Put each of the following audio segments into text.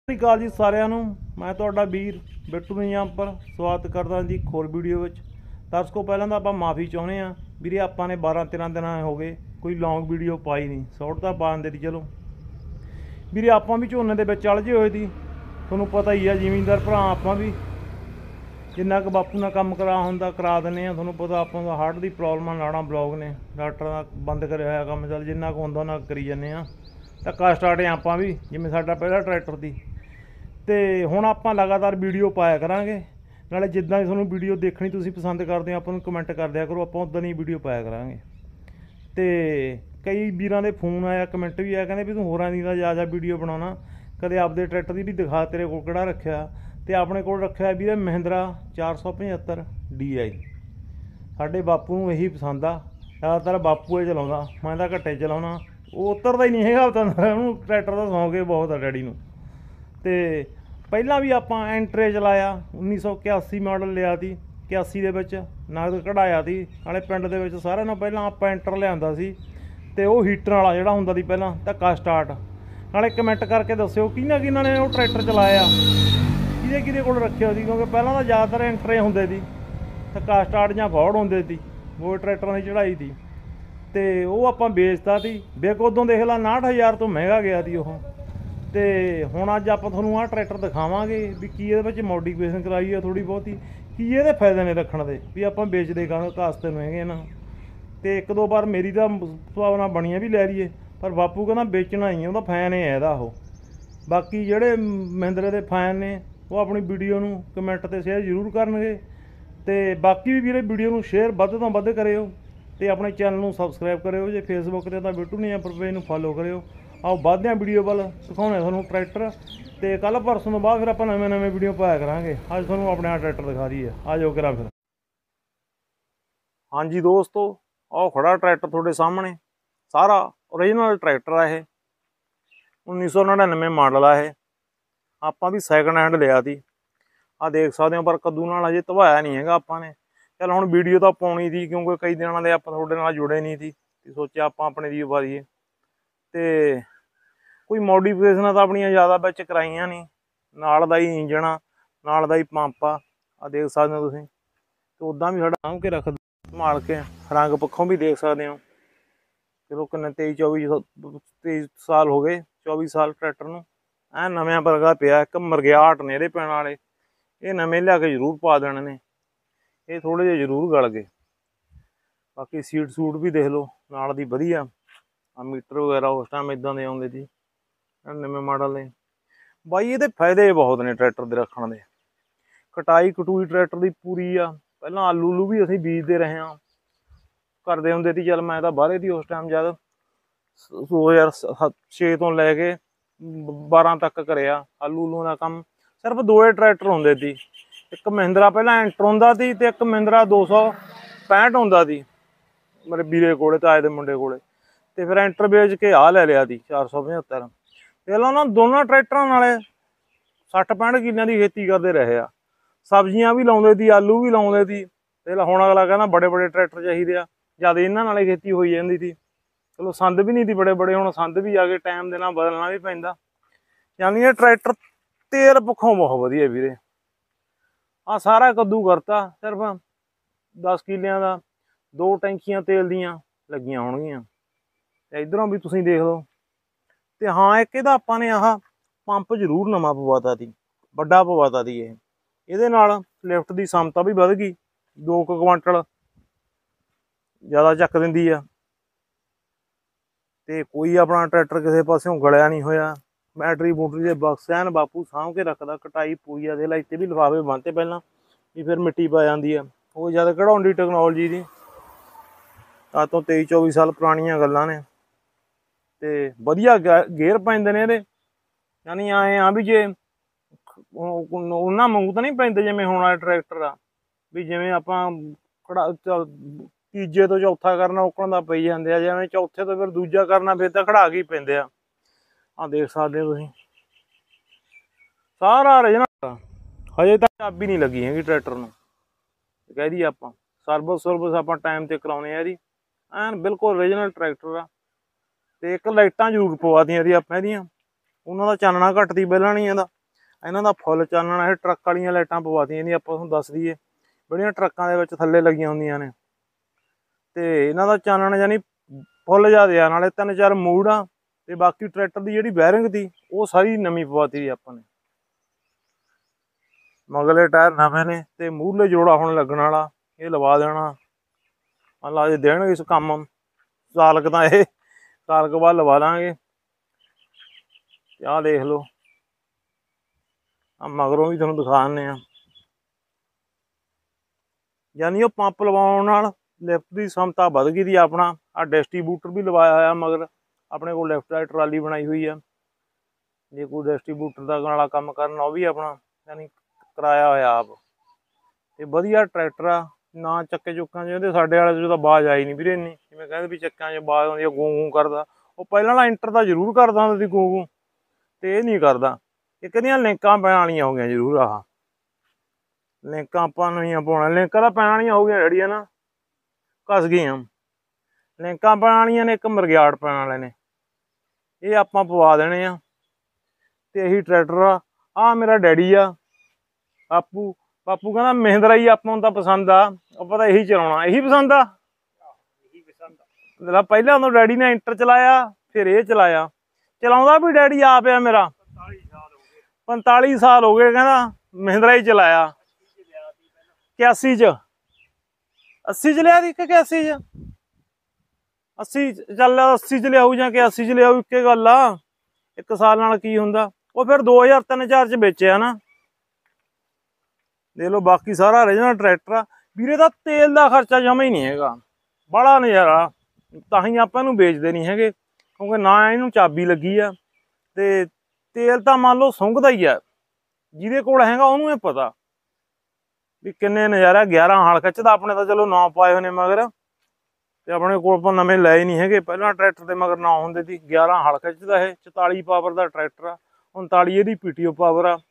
ਸਤਿ ਸ਼੍ਰੀ ਅਕਾਲ ਜੀ ਸਾਰਿਆਂ ਨੂੰ। मैं ਤੁਹਾਡਾ ਵੀਰ ਬਿੱਟੂ ਮੀਆਂ ਪਰ ਸਵਾਗਤ ਕਰਦਾ ਜੀ ਇੱਕ ਹੋਰ ਵੀਡੀਓ ਵਿੱਚ। ਦਰਸ਼ਕੋ ਪਹਿਲਾਂ ਤਾਂ ਆਪਾਂ ਮਾफ़ੀ ਚਾਹੁੰਦੇ ਹਾਂ ਵੀਰੇ, ਆਪਾਂ ਨੇ 12-13 ਦਿਨ ਹੋ ਗਏ ਕੋਈ ਲੌਂਗ ਵੀਡੀਓ ਪਾਈ ਨਹੀਂ। ਸ਼ਾਰਟ ਤਾਂ ਪਾ ਦਿੰਦੇ ਸੀ ਚਲੋ ਵੀਰੇ, ਆਪਾਂ ਵੀ ਝੋਨੇ ਦੇ ਵਿੱਚ ਅਲਝੇ ਹੋਏ ਸੀ। ਤੁਹਾਨੂੰ ਪਤਾ ਹੀ ਆ ਜ਼ਿਮੀਂਦਾਰ ਭਰਾ, ਆਪਾਂ ਵੀ ਜਿੰਨਾ ਕੁ ਬਾਪੂ ਨਾਲ ਕੰਮ ਕਰਾ ਹੁੰਦਾ ਕਰਾ ਦਿੰਦੇ ਹਾਂ। ਤੁਹਾਨੂੰ ਪਤਾ ਆਪਾਂ ਦਾ ਹਾਰਟ ਦੀ ਪ੍ਰੋਬਲਮ ਲਾਣਾ ਬਲੌਗ ਨੇ ਡਾਕਟਰਾਂ ਦਾ ਬੰਦ ਕਰਿਆ ਹੋਇਆ ਕੰਮ, ਚੱਲ ਜਿੰਨਾ ਕੁ ਹੁੰਦਾ ਉਹਨਾਂ ਕਰੀ ਜਾਂਦੇ ਹਾਂ। ਧੱਕਾ ਸਟਾਰਟ ਹਾਂ ਆਪਾਂ ਵੀ, ਜਿਵੇਂ ਸਾਡਾ ਪਹਿਲਾ ਟਰੈਕਟਰ ਦੀ। ਤੇ ਹੁਣ ਆਪਾਂ ਲਗਾਤਾਰ ਵੀਡੀਓ ਪਾਇਆ ਕਰਾਂਗੇ, ਨਾਲੇ ਜਿੱਦਾਂ ਦੀ ਤੁਹਾਨੂੰ ਵੀਡੀਓ ਦੇਖਣੀ ਤੁਸੀਂ ਪਸੰਦ ਕਰਦੇ ਹੋ ਆਪਾਂ ਨੂੰ ਕਮੈਂਟ ਕਰ ਦਿਆ ਕਰੋ, ਆਪਾਂ ਉੱਦਾਂ ਦੀ ਵੀਡੀਓ ਪਾਇਆ ਕਰਾਂਗੇ। ਤੇ ਕਈ ਵੀਰਾਂ ਦੇ ਫੋਨ ਆਇਆ, ਕਮੈਂਟ ਵੀ ਆਇਆ, ਕਹਿੰਦੇ ਵੀ ਤੂੰ ਹੋਰਾਂ ਦੀ ਦਾ ਜਾ ਵੀਡੀਓ ਬਣਾਉਣਾ, ਕਦੇ ਆਪਦੇ ਟਰੈਕਟਰ ਦੀ ਵੀ ਦਿਖਾ ਤੇਰੇ ਕੋਲ ਕਿਹੜਾ ਰੱਖਿਆ। ਤੇ ਆਪਣੇ ਕੋਲ ਰੱਖਿਆ ਵੀਰੇ ਮਹਿੰਦਰਾ 475 DI। ਸਾਡੇ ਬਾਪੂ ਨੂੰ ਇਹੀ ਪਸੰਦ ਆ, ਜ਼ਿਆਦਾਤਰ ਬਾਪੂ ਇਹ ਚਲਾਉਂਦਾ, ਮੈਂ ਤਾਂ ਘੱਟੇ ਚਲਾਉਣਾ। ਉਹ ਉਤਰਦਾ ਹੀ ਨਹੀਂ ਹੈਗਾ ਤਾਂ ਉਹਨੂੰ ਟਰੈਕਟਰ ਦਾ ਸੌਂਕ ਬਹੁਤ ਆ ਡੈਡੀ ਨੂੰ। ਤੇ ਪਹਿਲਾਂ ਵੀ ਆਪਾਂ ਐਂਟਰੇ ਚਲਾਇਆ, 1981 ਮਾਡਲ ਲਿਆ ਸੀ, 81 ਦੇ ਵਿੱਚ ਨਗਦ ਕਢਾਇਆ ਸੀ। ਨਾਲੇ ਪਿੰਡ ਦੇ ਵਿੱਚ ਸਾਰਿਆਂ ਨਾਲੋਂ ਪਹਿਲਾਂ ਆਪਾਂ ਐਂਟਰ ਲਿਆਂਦਾ ਸੀ, ਤੇ ਉਹ ਹੀਟਰ ਵਾਲਾ ਜਿਹੜਾ ਹੁੰਦਾ ਸੀ ਪਹਿਲਾਂ ਧੱਕਾ ਸਟਾਰਟ। ਨਾਲੇ ਕਮੈਂਟ ਕਰਕੇ ਦੱਸਿਓ ਕਿਹਨਾਂ ਨੇ ਉਹ ਟਰੈਕਟਰ ਚਲਾਇਆ, ਕਿਹਦੇ ਕੋਲ ਰੱਖਿਆ ਸੀ, ਕਿਉਂਕਿ ਪਹਿਲਾਂ ਤਾਂ ਜ਼ਿਆਦਾਤਰ ਐਂਟਰੇ ਹੁੰਦੇ ਸੀ, ਧੱਕਾ ਸਟਾਰਟ ਜਾਂ ਫੋਰਡ ਹੁੰਦੇ ਸੀ, ਉਹ ਟਰੈਕਟਰਾਂ ਦੀ ਚੜ੍ਹਾਈ ਸੀ। ਤੇ ਉਹ ਆਪਾਂ ਵੇਚਤਾ ਸੀ, ਵਿਕ ਉਦੋਂ ਦੇਖ ਲਾ 59,000 ਤੋਂ ਮਹਿੰਗਾ ਗਿਆ ਸੀ ਉਹ। ਤੇ ਹੁਣ ਅੱਜ ਆਪਾਂ ਤੁਹਾਨੂੰ ਆਹ ਟਰੈਕਟਰ ਦਿਖਾਵਾਂਗੇ ਵੀ ਕੀ ਇਹਦੇ ਵਿੱਚ ਮੋਡੀਫਿਕੇਸ਼ਨ ਕਰਾਈ ਆ ਥੋੜ੍ਹੀ ਬਹੁਤੀ, ਕੀ ਇਹਦੇ ਫਾਇਦੇ ਨੇ ਰੱਖਣ ਦੇ, ਵੀ ਆਪਾਂ ਵੇਚਦੇ ਕਾਸਤੇ ਨੂੰ ਹੈਗੇ ਨਾ। ਤੇ ਇੱਕ ਦੋ ਵਾਰ ਮੇਰੀ ਤਾਂ ਸੁਭਾਵਨਾ ਬਣੀਆਂ ਵੀ ਲੈ ਲਈਏ, ਪਰ ਬਾਪੂ ਕਹਿੰਦਾ ਵੇਚਣਾ ਹੀ, ਉਹਦਾ ਫੈਨ ਹੈ ਇਹਦਾ ਉਹ। ਬਾਕੀ ਜਿਹੜੇ ਮਹਿੰਦਰੇ ਦੇ ਫੈਨ ਨੇ ਉਹ ਆਪਣੀ ਵੀਡੀਓ ਨੂੰ ਕਮੈਂਟ 'ਤੇ ਸ਼ੇਅਰ ਜ਼ਰੂਰ ਕਰਨਗੇ। ਤੇ ਬਾਕੀ ਵੀ ਵੀਰੇ ਵੀਡੀਓ ਨੂੰ ਸ਼ੇਅਰ ਵੱਧ ਤੋਂ ਵੱਧ ਕਰਿਓ, ਤੇ ਆਪਣੇ ਚੈਨਲ ਨੂੰ ਸਬਸਕ੍ਰਾਈਬ ਕਰਿਓ। ਜੇ ਫੇਸਬੁੱਕ 'ਤੇ ਤਾਂ ਬਿੱਟੂ ਮੀਆਂ ਪਰ ਪੇਜ ਨੂੰ ਫੋਲੋ ਕਰਿਓ। ਆਓ ਵੱਧਦੇ ਹਾਂ ਵੀਡੀਓ ਵੱਲ, ਦਿਖਾਉਣੇ ਤੁਹਾਨੂੰ ਟਰੈਕਟਰ। ਤੇ ਕੱਲ੍ਹ ਪਰਸੋਂ ਤੋਂ ਬਾਅਦ ਫਿਰ ਆਪਾਂ ਨਵੇਂ ਵੀਡੀਓ ਪਾਇਆ ਕਰਾਂਗੇ। ਅੱਜ ਤੁਹਾਨੂੰ ਆਪਣੇ ਆਹ ਟਰੈਕਟਰ ਦਿਖਾ ਦਈਏ, ਆ ਜਾਓ ਕਰਾਂ ਫਿਰ। ਹਾਂਜੀ ਦੋਸਤੋ, ਆਹ ਖੜਾ ਟਰੈਕਟਰ ਤੁਹਾਡੇ ਸਾਹਮਣੇ, ਸਾਰਾ ਓਰੀਜਨਲ ਟਰੈਕਟਰ ਆ ਇਹ। 1999 ਮਾਡਲ ਆ ਇਹ। ਆਪਾਂ ਵੀ ਸੈਕਿੰਡ ਹੈਂਡ ਲਿਆ ਸੀ, ਆਹ ਦੇਖ ਸਕਦੇ ਹੋ, ਪਰ ਕੱਦੂ ਨਾਲ ਅਜੇ ਧਵਾਇਆ ਨਹੀਂ ਹੈਗਾ ਆਪਾਂ ਨੇ। ਚੱਲ ਹੁਣ ਵੀਡੀਓ ਤਾਂ ਪਾਉਣੀ ਸੀ, ਕਿਉਂਕਿ ਕਈ ਦਿਨਾਂ ਦੇ ਆਪਾਂ ਤੁਹਾਡੇ ਨਾਲ ਜੁੜੇ ਨਹੀਂ ਸੀ, ਤੇ ਸੋਚਿਆ ਆਪਾਂ ਆਪਣੇ ਦੀ ਪਾ ਦਈਏ। ਤੇ ਕੋਈ ਮੋਡੀਫਿਕੇਸ਼ਨਾਂ ਤਾਂ ਆਪਣੀਆਂ ਜ਼ਿਆਦਾ ਵਿੱਚ ਕਰਾਈਆਂ ਨਹੀਂ, ਨਾਲ ਦਾ ਹੀ ਇੰਜਣ ਆ, ਨਾਲ ਦਾ ਹੀ ਪੰਪ ਆ, ਆਹ ਦੇਖ ਸਕਦੇ ਹੋ ਤੁਸੀਂ। ਤੇ ਉੱਦਾਂ ਵੀ ਸਾਡਾ ਸਾਂਭ ਕੇ ਰੱਖ ਸੰਭਾਲ ਕੇ, ਰੰਗ ਪੱਖੋਂ ਵੀ ਦੇਖ ਸਕਦੇ ਹੋ। ਚਲੋ ਕਿੰਨੇ 23 ਸਾਲ ਹੋ ਗਏ, 24 ਸਾਲ ਟਰੈਕਟਰ ਨੂੰ, ਐ ਨਵਿਆਂ ਵਰਗਾ ਪਿਆ। ਇੱਕ ਮਰਗਿਆਟ ਨੇ ਇਹਦੇ ਪੈਣ ਵਾਲੇ, ਇਹ ਨਵੇਂ ਲਿਆ ਕੇ ਜ਼ਰੂਰ ਪਾ ਦੇਣੇ ਨੇ, ਇਹ ਥੋੜ੍ਹੇ ਜਿਹੇ ਜ਼ਰੂਰ ਗਲ ਗਏ। ਬਾਕੀ ਸੀਟ ਸੂਟ ਵੀ ਦੇਖ ਲਓ ਨਾਲ ਦੀ ਵਧੀਆ, ਆ ਮੀਟਰ ਵਗੈਰਾ ਉਸ ਟਾਈਮ ਇੱਦਾਂ ਦੇ ਆਉਂਦੇ ਸੀ ਨਵੇਂ ਮਾਡਲ ਦੇ। ਬਾਈ ਇਹਦੇ ਫਾਇਦੇ ਬਹੁਤ ਨੇ ਟਰੈਕਟਰ ਦੇ ਰੱਖਣ ਦੇ। ਕਟਾਈ ਕਟੂਈ ਟਰੈਕਟਰ ਦੀ ਪੂਰੀ ਆ। ਪਹਿਲਾਂ ਆਲੂ ਵੀ ਅਸੀਂ ਬੀਜਦੇ ਰਹੇ ਹਾਂ, ਕਰਦੇ ਹੁੰਦੇ ਸੀ। ਚੱਲ ਮੈਂ ਤਾਂ ਬਾਹਰੇ ਦੀ ਉਸ ਟਾਈਮ ਜਦ 2006 ਤੋਂ ਲੈ ਕੇ 12 ਤੱਕ ਕਰਿਆ ਆਲੂ ਦਾ ਕੰਮ। ਸਿਰਫ ਦੋ ਟਰੈਕਟਰ ਹੁੰਦੇ ਸੀ, ਇੱਕ ਮਹਿੰਦਰਾ ਪਹਿਲਾਂ ਐਂਟਰ ਹੁੰਦਾ ਸੀ, ਤੇ ਇੱਕ ਮਹਿੰਦਰਾ 265 ਹੁੰਦਾ ਸੀ ਮੇਰੇ ਵੀਰੇ ਕੋਲੇ, ਤਾਏ ਦੇ ਮੁੰਡੇ ਕੋਲੇ। ਤੇ ਫਿਰ ਐਂਟਰ ਵੇਚ ਕੇ ਆਹ ਲੈ ਲਿਆ ਸੀ 475। ਪਹਿਲਾਂ ਉਹਨਾਂ ਦੋਨਾਂ ਟਰੈਕਟਰਾਂ ਨਾਲੇ 60-65 ਕਿੱਲਿਆਂ ਦੀ ਖੇਤੀ ਕਰਦੇ ਰਹੇ ਆ, ਸਬਜ਼ੀਆਂ ਵੀ ਲਾਉਂਦੇ ਸੀ, ਆਲੂ ਵੀ ਲਾਉਂਦੇ ਸੀ। ਤੇ ਹੁਣ ਅਗਲਾ ਕਹਿੰਦਾ ਬੜੇ ਟਰੈਕਟਰ ਚਾਹੀਦੇ ਆ, ਜਦ ਇਹਨਾਂ ਨਾਲੇ ਖੇਤੀ ਹੋਈ ਜਾਂਦੀ ਸੀ। ਚਲੋ ਸੰਦ ਵੀ ਨਹੀਂ ਸੀ ਬੜੇ, ਹੁਣ ਸੰਦ ਵੀ ਆ ਗਏ, ਟਾਈਮ ਦੇ ਨਾਲ ਬਦਲਣਾ ਵੀ ਪੈਂਦਾ। ਯਾਨੀ ਇਹ ਟਰੈਕਟਰ ਤੇਲ ਪੱਖੋਂ ਬਹੁਤ ਵਧੀਆ ਵੀਰੇ। ਆਹ ਸਾਰਾ ਕੱਦੂ ਕਰਤਾ, ਸਿਰਫ 10 ਕਿੱਲਿਆਂ ਦਾ 2 ਟੈਂਕੀਆਂ ਤੇਲ ਦੀਆਂ ਲੱਗੀਆਂ ਹੋਣਗੀਆਂ। ਤੇ ਇੱਧਰੋਂ ਵੀ ਤੁਸੀਂ ਦੇਖ ਲਓ। ਤੇ ਹਾਂ, ਇੱਕ ਇਹਦਾ ਆਪਾਂ ਨੇ ਆਹ ਪੰਪ ਜ਼ਰੂਰ ਨਵਾਂ ਪਵਾਤਾ ਸੀ, ਵੱਡਾ ਪਵਾਤਾ ਸੀ ਇਹ। ਇਹਦੇ ਨਾਲ ਲਿਫਟ ਦੀ ਸਮਤਾ ਵੀ ਵੱਧ ਗਈ, 2 ਕੁਆਂਟਲ ਜ਼ਿਆਦਾ ਚੱਕ ਦਿੰਦੀ ਆ। ਤੇ ਕੋਈ ਆਪਣਾ ਟਰੈਕਟਰ ਕਿਸੇ ਪਾਸਿਓਂ ਗਲਿਆ ਨਹੀਂ ਹੋਇਆ। ਬੈਟਰੀ ਬੂਟਰੀ ਦੇ ਬਕਸ ਐਨ ਬਾਪੂ ਸਾਂਭ ਕੇ ਰੱਖਦਾ, ਕਟਾਈ ਪੂਰੀ ਆ। ਦੇ ਲਾ ਇੱਥੇ ਵੀ ਲਿਫਾਫੇ ਬੰਨ੍ਹਤੇ ਪਹਿਲਾਂ, ਵੀ ਫਿਰ ਮਿੱਟੀ ਪਾ ਜਾਂਦੀ ਆ, ਉਹ ਜਦ ਕਢਾਉਣ ਦੀ ਟੈਕਨੋਲੋਜੀ ਦੀ। ਅੱਜ ਤੋਂ 23-24 ਸਾਲ ਪੁਰਾਣੀਆਂ ਗੱਲਾਂ ਨੇ। ਤੇ ਵਧੀਆ ਗੇਅਰ ਪੈਂਦੇ ਨੇ ਇਹਦੇ, ਯਾਨੀ ਐਂ ਆ ਵੀ ਜੇ ਉਹਨਾਂ ਵਾਂਗੂ ਤਾਂ ਨਹੀਂ ਪੈਂਦੇ ਜਿਵੇਂ ਹੁਣ ਵਾਲੇ ਟਰੈਕਟਰ ਆ, ਵੀ ਜਿਵੇਂ ਆਪਾਂ ਤੀਜੇ ਤੋਂ ਚੌਥਾ ਕਰਨਾ ਔਕਣ ਦਾ ਪਈ ਜਾਂਦੇ ਆ, ਜਿਵੇਂ ਚੌਥੇ ਤੋਂ ਫਿਰ ਦੂਜਾ ਕਰਨਾ ਫਿਰ ਤਾਂ ਖੜਾ ਕੇ ਹੀ ਪੈਂਦੇ ਆ। ਆਹ ਦੇਖ ਸਕਦੇ ਹੋ ਤੁਸੀਂ, ਸਾਰਾ ਰੀਜਨਲ। ਹਜੇ ਤਾਂ ਚਾਬੀ ਨਹੀਂ ਲੱਗੀ ਹੈਗੀ ਟਰੈਕਟਰ ਨੂੰ, ਕਹਿ ਦਈਏ ਆਪਾਂ ਸਰਵਿਸ ਆਪਾਂ ਟਾਈਮ 'ਤੇ ਕਰਾਉਂਦੇ ਆ ਇਹਦੀ, ਐਨ ਬਿਲਕੁਲ ਓਰੀਜਨਲ ਟਰੈਕਟਰ ਆ। ਤੇ ਇੱਕ ਲਾਈਟਾਂ ਜ਼ਰੂਰ ਪਵਾ ਦੀਆਂ ਇਹਦੀ ਆਪਾਂ ਇਹਦੀਆਂ, ਉਹਨਾਂ ਦਾ ਚਾਨਣਾ ਘੱਟ ਦੀ ਪਹਿਲਾਂ ਨਹੀਂ ਇਹਦਾ, ਇਹਨਾਂ ਦਾ ਫੁੱਲ ਚਾਨਣ ਇਹ ਟਰੱਕ ਵਾਲੀਆਂ ਲਾਈਟਾਂ ਪਵਾਤੀਆਂ ਇਹਦੀਆਂ ਆਪਾਂ ਤੁਹਾਨੂੰ ਦੱਸ ਦਈਏ, ਜਿਹੜੀਆਂ ਟਰੱਕਾਂ ਦੇ ਵਿੱਚ ਥੱਲੇ ਲੱਗੀਆਂ ਹੁੰਦੀਆਂ ਨੇ। ਤੇ ਇਹਨਾਂ ਦਾ ਚਾਨਣ ਯਾਨੀ ਫੁੱਲ ਜ਼ਿਆਦਾ ਆ, ਨਾਲੇ 3-4 ਮੂਡ ਆ। ਤੇ ਬਾਕੀ ਟਰੈਕਟਰ ਦੀ ਜਿਹੜੀ ਬੈਰਿੰਗ ਤੀ ਉਹ ਸਾਰੀ ਨਵੀਂ ਪਵਾਤੀ ਆਪਾਂ ਨੇ। ਮਗਲੇ ਟਾਇਰ ਨਵੇਂ ਨੇ ਤੇ ਮੂਹਰਲੇ ਜੋੜਾ ਹੁਣ ਲੱਗਣ ਵਾਲਾ, ਇਹ ਲਵਾ ਦੇਣਾ। ਮੰਨ ਲਾ ਜੇ ਦੇਣਗੇ ਇਸ ਕੰਮ ਸਾਲ ਕੁ ਤਾਂ ਇਹ ਸਾਲ ਕੁ ਬਾਅਦ ਲਵਾ ਲਾਂਗੇ। ਆਹ ਦੇਖ ਲਓ, ਆ ਮਗਰੋਂ ਵੀ ਤੁਹਾਨੂੰ ਦਿਖਾ ਦਿੰਦੇ ਆ। ਯਾਨੀ ਉਹ ਪੰਪ ਲਵਾਉਣ ਨਾਲ ਲਿਫਟ ਦੀ ਸਮਤਾ ਵੱਧ ਗਈ ਦੀ ਆਪਣਾ। ਆ ਡਿਸਟਰੀਬਿਊਟਰ ਵੀ ਲਵਾਇਆ ਹੋਇਆ ਮਗਰ ਆਪਣੇ ਕੋਲ, ਲੈਫਟ ਰਾਈਟ ਟਰਾਲੀ ਬਣਾਈ ਹੋਈ ਆ। ਜੇ ਕੋਈ ਡਿਸਟਰੀਬਿਊਟਰ ਦਾ ਵਾਲਾ ਕੰਮ ਕਰਨਾ ਉਹ ਵੀ ਆਪਣਾ ਯਾਨੀ ਕਰਾਇਆ ਹੋਇਆ ਆਪ। ਤੇ ਵਧੀਆ ਟਰੈਕਟਰ ਆ, ਨਾ ਚੱਕੇ ਚੁੱਕਾਂ 'ਚ ਇਹਦੇ ਸਾਡੇ ਵਾਲੇ 'ਚ ਤਾਂ ਆਵਾਜ਼ ਆਈ ਨਹੀਂ ਵੀਰੇ ਇੰਨੀ। ਜਿਵੇਂ ਕਹਿੰਦੇ ਵੀ ਚੱਕਿਆਂ 'ਚ ਆਵਾਜ਼ ਆਉਂਦੀ ਆ, ਗੂੰ ਗੂੰ ਕਰਦਾ। ਉਹ ਪਹਿਲਾਂ ਵਾਲਾ ਇੰਟਰ ਤਾਂ ਜ਼ਰੂਰ ਕਰਦਾ ਹੁੰਦਾ ਸੀ ਗੂੰ ਗੂੰ, ਤੇ ਇਹ ਨਹੀਂ ਕਰਦਾ। ਇੱਕ ਇਹਦੀਆਂ ਲਿੰਕਾਂ ਪੈਣ ਵਾਲੀਆਂ ਹੋ ਗਈਆਂ ਜ਼ਰੂਰ। ਆਹ ਲਿੰਕਾਂ ਆਪਾਂ ਨਵੀਆਂ ਪਾਉਣਾ, ਲਿੰਕਾਂ ਤਾਂ ਪੈਣ ਵਾਲੀਆਂ ਹੋ ਗਈਆਂ ਜਿਹੜੀਆਂ ਨਾ ਘਸ ਗਈਆਂ। ਲਿੰਕਾਂ ਪੈਣ ਵਾਲੀਆਂ ਨੇ, ਇੱਕ ਮਰਗਿਆੜ ਪੈਣ ਵਾਲੇ ਨੇ, ਇਹ ਆਪਾਂ ਪਵਾ ਦੇਣੇ ਆ। ਤੇ ਇਹੀ ਟਰੈਕਟਰ ਆ। ਆਹ ਮੇਰਾ ਡੈਡੀ ਆ ਬਾਪੂ। ਬਾਪੂ ਕਹਿੰਦਾ ਮਹਿੰਦਰਾ ਹੀ ਆਪਾਂ ਨੂੰ ਤਾਂ ਪਸੰਦ ਆ, ਆਪਾਂ ਤਾਂ ਇਹੀ ਚਲਾਉਣਾ। ਇਹੀ ਪਸੰਦ ਆ। ਪਹਿਲਾਂ ਉਦੋਂ ਡੈਡੀ ਨੇ ਇੰਟਰ ਚਲਾਇਆ, ਫਿਰ ਇਹ ਚਲਾਇਆ। ਚਲਾਉਂਦਾ ਵੀ ਡੈਡੀ ਆਪ ਆ ਮੇਰਾ। 45 ਸਾਲ ਹੋ ਗਏ ਕਹਿੰਦਾ ਮਹਿੰਦਰਾ ਹੀ ਚਲਾਇਆ। 81 ਚ 80 ਚ ਲਿਆ ਦੀ ਕਿ 81 ਚ 80 ਚੱਲ 80 ਚ ਲਿਆਊ ਜਾਂ 81 ਚ ਲਿਆਊ, ਇੱਕੇ ਗੱਲ ਆ। ਇੱਕ ਸਾਲ ਨਾਲ ਕੀ ਹੁੰਦਾ। ਉਹ ਫਿਰ 2003-4 ਚ ਵੇਚਿਆ ਨਾ। ਦੇਖ ਲਓ ਬਾਕੀ ਸਾਰਾ ਰੀਜਨਲ ਟਰੈਕਟਰ ਆ ਵੀਰੇ। ਦਾ ਤੇਲ ਦਾ ਖਰਚਾ ਜਮਾ ਹੀ ਨਹੀਂ ਹੈਗਾ, ਬੜਾ ਨਜ਼ਾਰਾ। ਤਾਂ ਹੀ ਆਪਾਂ ਇਹਨੂੰ ਵੇਚਦੇ ਨਹੀਂ ਹੈਗੇ, ਕਿਉਂਕਿ ਨਾ ਇਹਨੂੰ ਚਾਬੀ ਲੱਗੀ ਆ। ਤੇ ਤੇਲ ਤਾਂ ਮੰਨ ਲਓ ਸੁੰਘਦਾ ਹੀ ਆ, ਜਿਹਦੇ ਕੋਲ ਹੈਗਾ ਉਹਨੂੰ ਇਹ ਪਤਾ ਵੀ ਕਿੰਨੇ ਨਜ਼ਾਰਾ। 11 ਹਲ ਖਿੱਚਦਾ। ਆਪਣੇ ਤਾਂ ਚਲੋ 9 ਪਾਏ ਹੋਏ ਨੇ ਮਗਰ, ਤੇ ਆਪਣੇ ਕੋਲ ਆਪਾਂ ਨਵੇਂ ਲਏ ਨਹੀਂ ਹੈਗੇ। ਪਹਿਲਾਂ ਟਰੈਕਟਰ ਦੇ ਮਗਰ 9 ਹੁੰਦੇ ਸੀ। 11 ਹਲ ਖਿੱਚਦਾ ਇਹ। 44 ਪਾਵਰ ਦਾ ਟਰੈਕਟਰ ਆ। 39 ਇਹਦੀ PTO ਪਾਵਰ ਆ।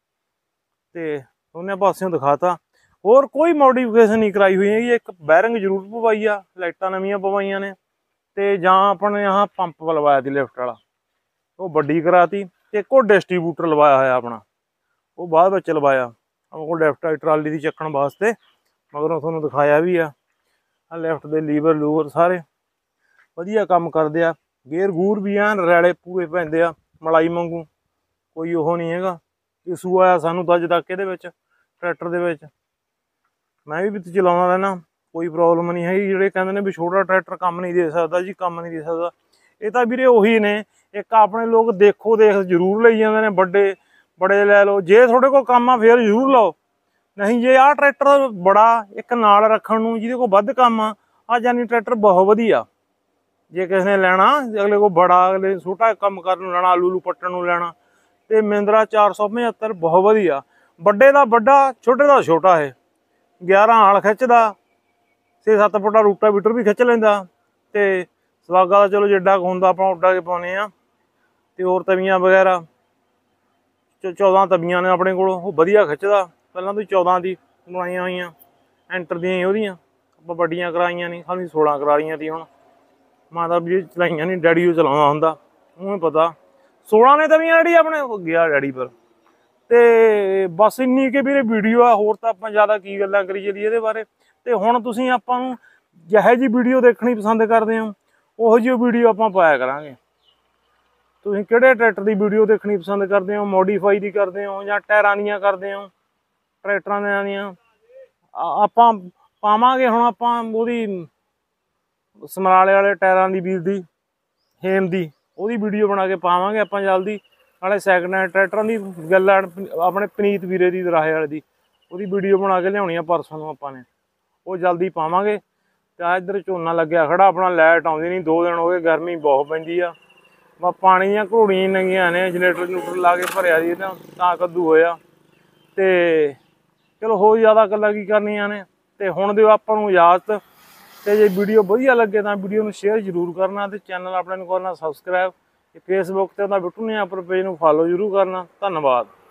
ਤੇ ਦੋਨੇ ਪਾਸਿਓਂ ਦਿਖਾਤਾ। ਹੋਰ ਕੋਈ ਮੋਡੀਫਿਕੇਸ਼ਨ ਨਹੀਂ ਕਰਾਈ ਹੋਈ ਹੈਗੀ। ਇੱਕ ਬੈਰਿੰਗ ਜ਼ਰੂਰ ਪਵਾਈ ਆ, ਲਾਈਟਾਂ ਨਵੀਆਂ ਪਵਾਈਆਂ ਨੇ। ਤੇ ਜਾਂ ਆਪਣੇ ਆਹ ਪੰਪ ਲਵਾਇਆ ਸੀ ਲਿਫਟ ਵਾਲਾ, ਉਹ ਵੱਡੀ ਕਰਾਤੀ। ਤੇ ਇੱਕ ਉਹ ਡਿਸਟਰੀਬਿਊਟਰ ਲਵਾਇਆ ਹੋਇਆ ਆਪਣਾ, ਉਹ ਬਾਅਦ ਵਿੱਚ ਲਵਾਇਆ। ਆਪਣੇ ਕੋਲ ਲੈਫਟ ਰਾਈਟ ਟਰਾਲੀ ਦੀ ਚੱਕਣ ਵਾਸਤੇ ਮਗਰੋਂ ਤੁਹਾਨੂੰ ਦਿਖਾਇਆ ਵੀ ਆ। ਆਹ ਲੈਫਟ ਦੇ ਲੀਵਰ ਲੂਵਰ ਸਾਰੇ ਵਧੀਆ ਕੰਮ ਕਰਦੇ ਆ। ਗੇਅਰ ਗੂਰ ਵੀ ਐਨ ਰੈਲੇ ਪੂਰੇ ਪੈਂਦੇ ਆ, ਮਲਾਈ ਵਾਂਗੂ। ਕੋਈ ਉਹ ਨਹੀਂ ਹੈਗਾ ਇਸ਼ੂ ਆਇਆ ਸਾਨੂੰ ਤਾਂ ਅੱਜ ਤੱਕ ਇਹਦੇ ਵਿੱਚ ਟਰੈਕਟਰ ਦੇ ਵਿੱਚ। ਮੈਂ ਵੀ ਚਲਾਉਂਦਾ ਰਹਿਣਾ, ਕੋਈ ਪ੍ਰੋਬਲਮ ਨਹੀਂ ਹੈਗੀ। ਜਿਹੜੇ ਕਹਿੰਦੇ ਨੇ ਵੀ ਛੋਟਾ ਟਰੈਕਟਰ ਕੰਮ ਨਹੀਂ ਦੇ ਸਕਦਾ ਜੀ, ਕੰਮ ਨਹੀਂ ਦੇ ਸਕਦਾ, ਇਹ ਤਾਂ ਵੀਰੇ ਉਹੀ ਨੇ। ਇੱਕ ਆਪਣੇ ਲੋਕ ਦੇਖੋ ਦੇਖ ਜ਼ਰੂਰ ਲਈ ਜਾਂਦੇ ਨੇ, ਵੱਡੇ ਬੜੇ ਲੈ ਲਓ। ਜੇ ਤੁਹਾਡੇ ਕੋਲ ਕੰਮ ਆ ਫਿਰ ਜ਼ਰੂਰ ਲਓ, ਨਹੀਂ ਜੇ ਆਹ ਟਰੈਕਟਰ ਬੜਾ ਇੱਕ ਨਾਲ ਰੱਖਣ ਨੂੰ ਜਿਹਦੇ ਕੋਲ ਵੱਧ ਕੰਮ ਆ ਜਾਨੀ ਟਰੈਕਟਰ ਬਹੁਤ ਵਧੀਆ। ਜੇ ਕਿਸੇ ਨੇ ਲੈਣਾ, ਅਗਲੇ ਕੋਲ ਬੜਾ, ਅਗਲੇ ਛੋਟਾ ਕੰਮ ਕਰਨ ਨੂੰ ਲੈਣਾ, ਆਲੂ ਲੂ ਪੱਟਣ ਨੂੰ ਲੈਣਾ, ਤੇ ਮਹਿੰਦਰਾ 475 ਬਹੁਤ ਵਧੀਆ। ਵੱਡੇ ਦਾ ਵੱਡਾ, ਛੋਟੇ ਦਾ ਛੋਟਾ। ਇਹ 11 ਹਲ ਖਿੱਚਦਾ, 6-7 ਫੁੱਟਾ ਰੂਟਾਵੀਟਰ ਵੀ ਖਿੱਚ ਲੈਂਦਾ। ਤੇ ਸਵਾਗਾ ਦਾ ਚਲੋ ਜਿੱਡਾ ਕੁ ਹੁੰਦਾ ਆਪਾਂ ਉੱਡਾ ਕੇ ਪਾਉਂਦੇ ਆ। ਤੇ ਹੋਰ ਤਵੀਆਂ ਵਗੈਰਾ 14 ਤਵੀਆਂ ਨੇ ਆਪਣੇ ਕੋਲ, ਉਹ ਵਧੀਆ ਖਿੱਚਦਾ। ਪਹਿਲਾਂ ਤੋਂ 14 ਦੀ ਬਣਾਈਆਂ ਹੋਈਆਂ ਐਂਟਰ ਦੀਆਂ ਉਹਦੀਆਂ, ਆਪਾਂ ਵੱਡੀਆਂ ਕਰਾਈਆਂ ਨਹੀਂ, ਸਾਨੂੰ 16 ਕਰਾ ਲਈਆਂ ਤੀ। ਹੁਣ ਮੈਂ ਤਾਂ ਵੀ ਚਲਾਈਆਂ ਨਹੀਂ, ਡੈਡੀ ਉਹ ਚਲਾਉਂਦਾ ਹੁੰਦਾ, ਉਹਨੂੰ ਪਤਾ। 16 ਨੇ ਤਵੀਆਂ ਜਿਹੜੀ ਆਪਣੇ ਗਿਆ ਡੈਡੀ ਪਰ। ਤੇ ਬਸ ਇੰਨੀ ਕਿ ਵੀਰੇ ਵੀਡੀਓ ਆ, ਹੋਰ ਤਾਂ ਆਪਾਂ ਜ਼ਿਆਦਾ ਕੀ ਗੱਲਾਂ ਕਰੀ ਚੱਲੀਏ ਇਹਦੇ ਬਾਰੇ। ਤੇ ਹੁਣ ਤੁਸੀਂ ਆਪਾਂ ਨੂੰ ਜਿਹੋ ਜਿਹੀ ਵੀਡੀਓ ਦੇਖਣੀ ਪਸੰਦ ਕਰਦੇ ਹੋ ਉਹੋ ਜਿਹੀ ਵੀਡੀਓ ਆਪਾਂ ਪਾਇਆ ਕਰਾਂਗੇ। ਤੁਸੀਂ ਕਿਹੜੇ ਟਰੈਕਟਰ ਦੀ ਵੀਡੀਓ ਦੇਖਣੀ ਪਸੰਦ ਕਰਦੇ ਹੋ, ਮੋਡੀਫਾਈ ਦੀ ਕਰਦੇ ਹੋ ਜਾਂ ਟਾਇਰਾਂ ਦੀਆਂ ਕਰਦੇ ਹੋ, ਟਰੈਕਟਰਾਂ ਦੀਆਂ, ਆਪਾਂ ਪਾਵਾਂਗੇ। ਹੁਣ ਆਪਾਂ ਉਹਦੀ ਸਮਰਾਲੇ ਵਾਲੇ ਟਾਇਰਾਂ ਦੀ ਵੀਰ ਦੀ ਹੇਮ ਦੀ ਉਹਦੀ ਵੀਡੀਓ ਬਣਾ ਕੇ ਪਾਵਾਂਗੇ ਆਪਾਂ ਜਲਦੀ। ਨਾਲੇ ਸੈਕਿੰਡ ਹੈਂਡ ਟਰੈਕਟਰਾਂ ਦੀ ਗੱਲ ਆਪਣੇ ਪਨੀਤ ਵੀਰੇ ਦੀ ਦਰਾਹੇ ਵਾਲੇ ਦੀ, ਉਹਦੀ ਵੀਡੀਓ ਬਣਾ ਕੇ ਲਿਆਉਣੀ ਆ ਪਰਸੋਂ ਨੂੰ ਆਪਾਂ ਨੇ, ਉਹ ਜਲਦੀ ਪਾਵਾਂਗੇ। ਤੇ ਆ ਇੱਧਰ ਝੋਨਾ ਲੱਗਿਆ ਖੜਾ ਆਪਣਾ, ਲਾਈਟ ਆਉਂਦੀ ਨਹੀਂ, 2 ਦਿਨ ਹੋ ਗਏ, ਗਰਮੀ ਬਹੁਤ ਪੈਂਦੀ ਆ। ਬਸ ਪਾਣੀ ਦੀਆਂ ਘੋੜੀਆਂ ਨੰਗੀਆਂ ਨੇ, ਜਨਰੇਟਰ ਜਨੂਟਰ ਲਾ ਕੇ ਭਰਿਆ ਜੀ ਤਾਂ ਕੱਦੂ ਹੋਇਆ। ਤੇ ਚਲੋ ਹੋ ਜ਼ਿਆਦਾ ਗੱਲਾਂ ਕੀ ਕਰਨੀਆਂ ਨੇ। ਤੇ ਹੁਣ ਦਿਓ ਆਪਾਂ ਨੂੰ ਇਜਾਜ਼ਤ। ਤੇ ਜੇ ਵੀਡੀਓ ਵਧੀਆ ਲੱਗੇ ਤਾਂ ਵੀਡੀਓ ਨੂੰ ਸ਼ੇਅਰ ਜ਼ਰੂਰ ਕਰਨਾ, ਤੇ ਚੈਨਲ ਆਪਣੇ ਨੂੰ ਕਰਨਾ ਸਬਸਕ੍ਰਾਈਬ। ਤੇ ਫੇਸਬੁੱਕ ਤੇ ਉਹਦਾ ਬਿੱਟੂ ਨਿਆਂਪੁਰ ਪੇਜ ਨੂੰ ਫਾਲੋ ਜ਼ਰੂਰ ਕਰਨਾ। ਧੰਨਵਾਦ।